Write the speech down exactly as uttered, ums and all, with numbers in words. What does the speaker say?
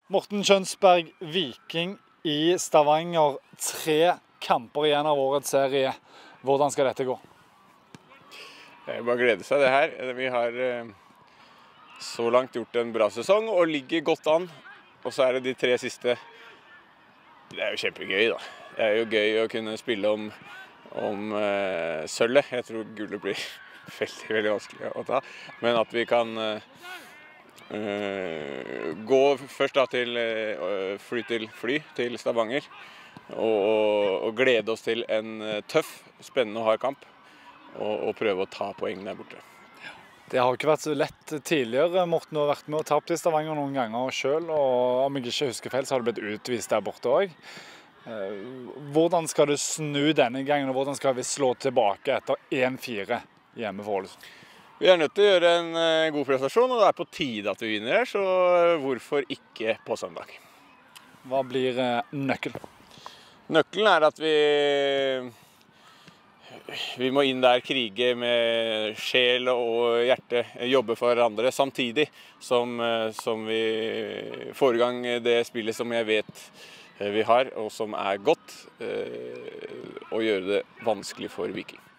Morten Kjønsberg, Viking i Stavanger. Tre kamper igjen av årets serie. Hvordan skal dette gå? Det er bare å glede seg det her. Vi har så langt gjort en bra sesong og ligger godt an. Og så er det de tre siste. Det er jo kjempegøy da. Det er jo gøy å kunne spille om, om uh, sølvet. Jeg tror gullet blir veldig, veldig vanskelig å ta. Men at vi kan uh, Uh, gå først da til uh, fly til fly til Stavanger og, og, og glede oss til en uh, tøff, spennende og hard kamp og, og prøve å ta poeng der borte. Det har ikke vært så lett tidligere. Morten har vært med og tapt i Stavanger noen ganger selv, og om jeg ikke husker feil så har det blitt utvist der borte også. Uh, hvordan skal du snu denne gangen, og hvordan skal vi slå tilbake etter en fire hjemme for Ålesund? Vi er nødt til å gjøre en uh, god prestasjon, og det er på tide at vi vinner her, så uh, hvorfor ikke på søndag? Hva blir uh, nøkkelen? Nøkkelen er at vi, vi må inn der, krige med sjel og hjerte, jobbe for hverandre samtidig som, uh, som vi får i gang det spillet som jeg vet uh, vi har, og som er godt, uh, og gjøre det vanskelig for Viking.